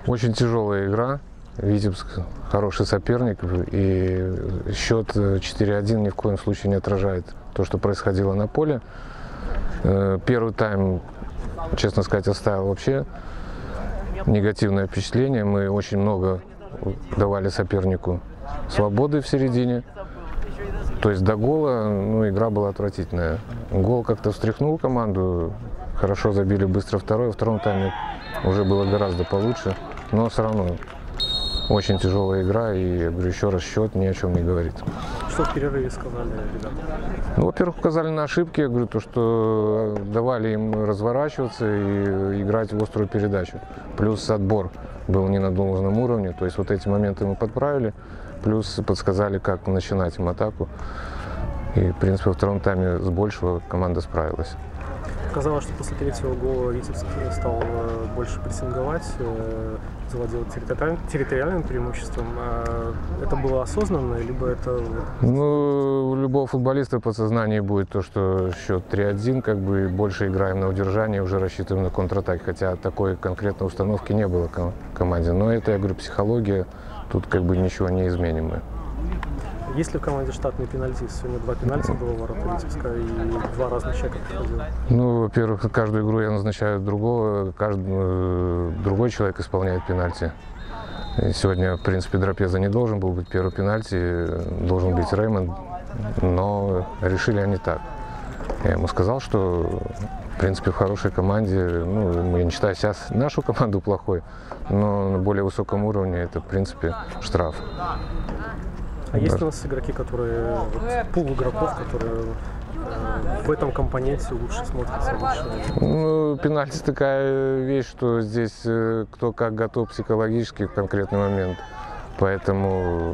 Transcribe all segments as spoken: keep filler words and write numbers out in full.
Очень тяжелая игра. Витебск хороший соперник, и счет четыре один ни в коем случае не отражает то, что происходило на поле. Первый тайм, честно сказать, оставил вообще негативное впечатление. Мы очень много давали сопернику свободы в середине. То есть до гола, ну, игра была отвратительная. Гол как-то встряхнул команду, хорошо забили быстро второй. Во втором тайме уже было гораздо получше, но все равно очень тяжелая игра, и, я говорю, еще раз, счет ни о чем не говорит. Что в перерыве сказали ребята? Ну, во-первых, указали на ошибки, я говорю, то, что давали им разворачиваться и играть в острую передачу. Плюс отбор был не на должном уровне, то есть вот эти моменты мы подправили, плюс подсказали, как начинать им атаку. И, в принципе, во втором тайме с большего команда справилась. Казалось, что после третьего гола Витебск стал больше прессинговать, завладел территориальным преимуществом. Это было осознанно, либо это… Ну, у любого футболиста в подсознании будет то, что счет три один, как бы больше играем на удержание, уже рассчитываем на контратаки, хотя такой конкретной установки не было в команде. Но это, я говорю, психология, тут как бы ничего не изменим мы. Есть ли в команде штатный пенальтист? Сегодня два пенальти было в ворота Витебска и два разных человека приходило. Ну, во-первых, каждую игру я назначаю другого, каждый другой человек исполняет пенальти. И сегодня, в принципе, Драпеза не должен был быть первый пенальти, должен быть Реймонд, но решили они так. Я ему сказал, что, в принципе, в хорошей команде, ну, я не считаю сейчас нашу команду плохой, но на более высоком уровне это, в принципе, штраф. А есть у нас игроки, которые, вот, пул игроков, которые э, в этом компоненте лучше смотрятся? Лучше? Ну, пенальти такая вещь, что здесь э, кто как готов психологически в конкретный момент. Поэтому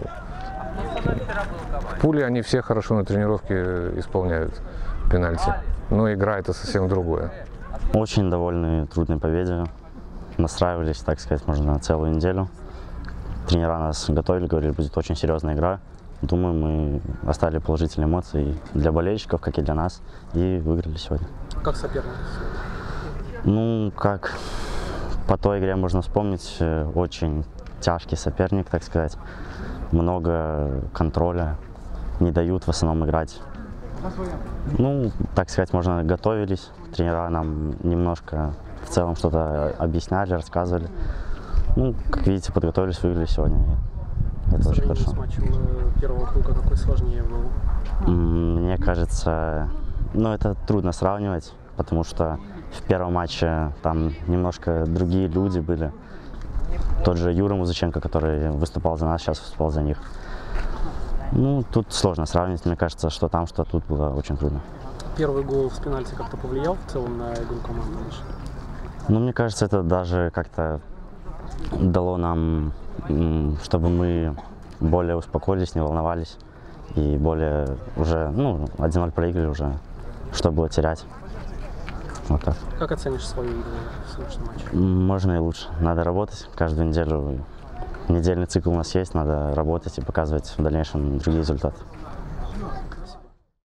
в пуле они все хорошо на тренировке исполняют пенальти. Но игра это совсем другое. Очень довольны трудной победе. Настраивались, так сказать, можно на целую неделю. Тренера нас готовили, говорили, будет очень серьезная игра. Думаю, мы оставили положительные эмоции для болельщиков, как и для нас, и выиграли сегодня. Как соперник? Ну, как по той игре можно вспомнить, очень тяжкий соперник, так сказать. Много контроля, не дают в основном играть. Ну, так сказать, можно готовились. Тренера нам немножко в целом что-то объясняли, рассказывали. Ну, как видите, подготовились, выиграли сегодня. Это очень хорошо. С матчем первого круга какой сложнее был? Мне кажется, ну, это трудно сравнивать, потому что в первом матче там немножко другие люди были. Тот же Юра Музыченко, который выступал за нас, сейчас выступал за них. Ну, тут сложно сравнивать. Мне кажется, что там, что тут было очень трудно. Первый гол с пенальти как-то повлиял в целом на игру команды? Ну, мне кажется, это даже как-то дало нам, чтобы мы более успокоились, не волновались и более уже, ну, один ноль проиграли уже, что было терять. Вот так. Как оценишь свою игру в сегодняшнем матче? Можно и лучше. Надо работать каждую неделю. Недельный цикл у нас есть, надо работать и показывать в дальнейшем другие результаты.